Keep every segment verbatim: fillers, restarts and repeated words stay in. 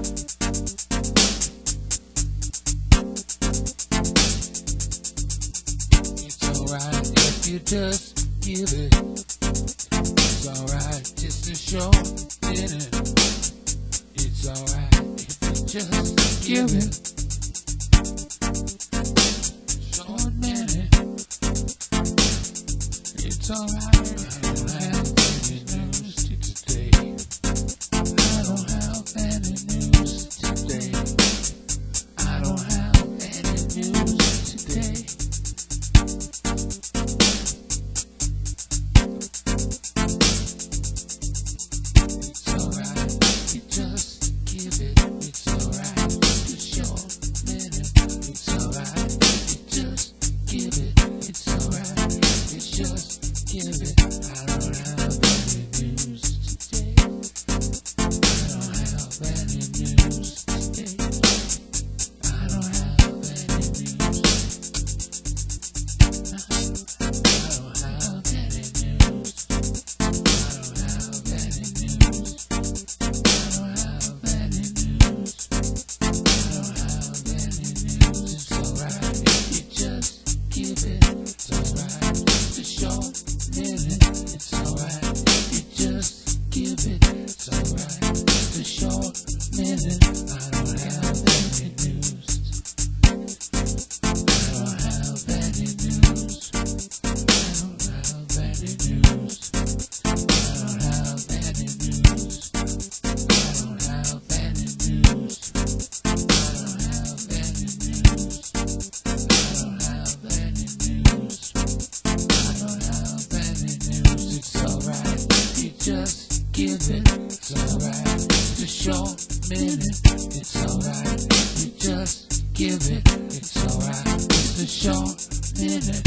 It's alright if you just give it. It's alright just to show it. It's alright if you just give it. Short minute. It's alright. I don't have any news today. I don't have any news today. I don't have any news today. It's alright, you just give it. It's alright, it's a short minute. It's alright, you just give it. It's alright, it's just give it. I don't have any news today. I don't have any news today. I don't have any news. I don't have any news. I don't have any news. I don't have any news. I don't have any news. It's alright if you just give it. It's alright just a short minute. It's alright if you just give it. It's alright just a short minute. I don't have any news. I don't have any news. I don't have any news. I don't have any news. I don't have any news. I don't have any news. I don't have any news. I don't have any news. It's alright if you just give it. It's alright it's a short minute. It's alright if you just give it. It's alright it's a short minute.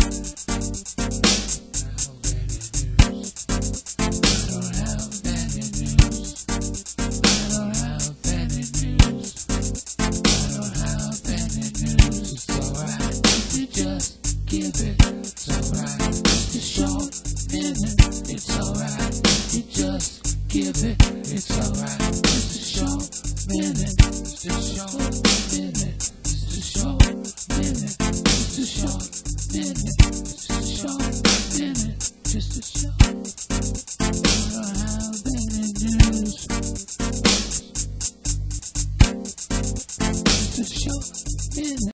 I don't have any news. I don't have any news. I don't have any news. It's alright if you just give it. It's alright it's a short minute. It's alright if you just give it. It's alright it's a short minute. It's a short minute. It's a short minute. It's a short minute. It's a short minute. Just a short